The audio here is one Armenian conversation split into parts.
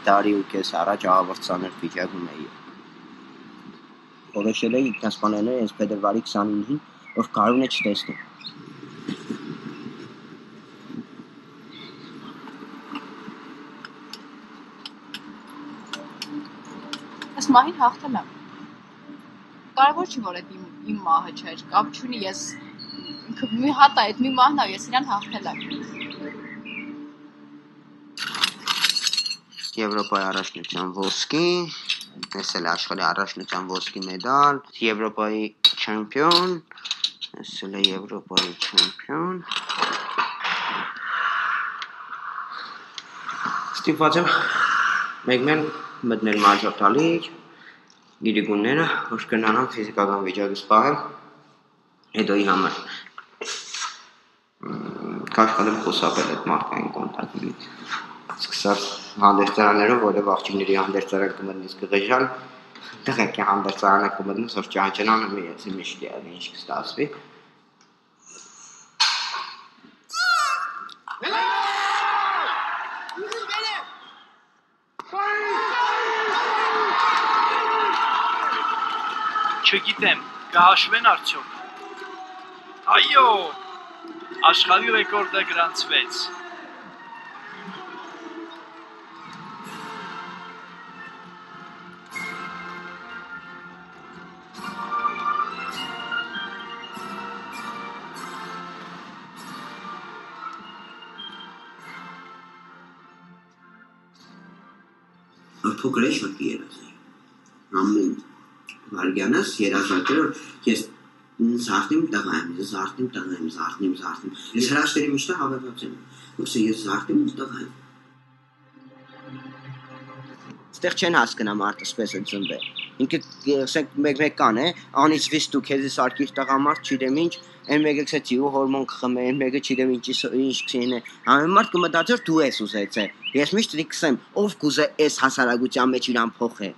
տարի ու կես առաջ ահավոր ծանր վիճակում էի։ Որոշել էի ինքնասպանել հենց փետրվարի 29-ին, որ Կարունը չտեսնի։ Այս մահին հաղթել եմ։ Կարևոր չի, որ այդ իմ մահը չէր, կապ չունի, ես մի հատ այդ մի մահն է, ես իրան հաղթել եմ։ Եվրոպայի առաջնության ոսկի, ես էլ աշխարհի առաջնության ոսկի մեդալ, Եվրոպայի չեմպիոն, ես էլ Եվրոպայի չեմպիոն։ Ստիպված եմ մեկ-մեկ մտնել մաջորդալիք, գիրիկունները, որ կնանամ ֆիզիկական վիճակս պահեմ, հետոյի համար կաշխատեմ խուսափել այդ մարդկային կոնտակտից։ Սկսած հանդերձարաններով, որով աղջիկների հանդերձարան կմտնից կղեժան, դղեկի հանդերձարանը կմտնից, որ ճանճանանը միեցի միշտ է, ինչ կստացվի։ Չգիտեմ, կհաշվեն արդյոք։ Այո, աշխարհի ռեկորդը գրանցվեց։ Փոքր է շատ երազի։ Ամեն վարգյանս երազակեր որ ես զարթնիմ տղա եմ, զարթնիմ։ Ես հրաշքների միշտ հավատացած եմ, որ ես զարթնիմ ու տղա եմ։ Այստեղ չեն հասկանա մարդը սպես է ծնվել։ Ինքը ասենք մեկ կան է, անից վիստու քեզի սարկիր տղամարդ չգիտեմ ինչ, այն մեկը քսեցի ու հորմոն կխմե, այն մեկը չգիտեմ ինչ քսին է։ Ամեն մարդ կմտածի որ դու ես ուզեցել։ Ես միշտ կսեմ, ով կուզե այս հասարակության մեջ իրան փոխե։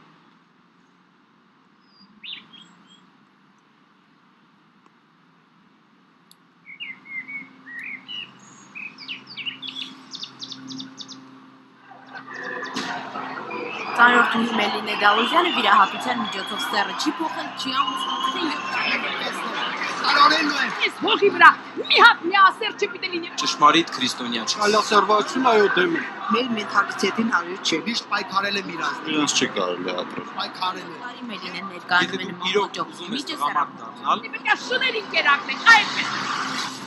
Ծանրորդուհի Մելինե Գալուզյանը վիրահատության միջոցով սեռը չի փոխել, չի ամուսնացել Կարորելու է։ Ես հողի վրա մի հատ միասեր չպիտի լինի։ Ճշմարիտ քրիստոնյա չէ։ Այլասերվացություն այո դեմ է։ Մեր մենթալիտետին հարյուր չէ։ Միշտ պայքարել եմ իրաց։ Իրանց չի կարելի ապրել։ Պայքարել եմ։ Բարի Մելինեն ներկայանում է Իրոք ուզում ես տղամարդ դառնալ, Պետք է շուտերին կերակնենք, այդպես։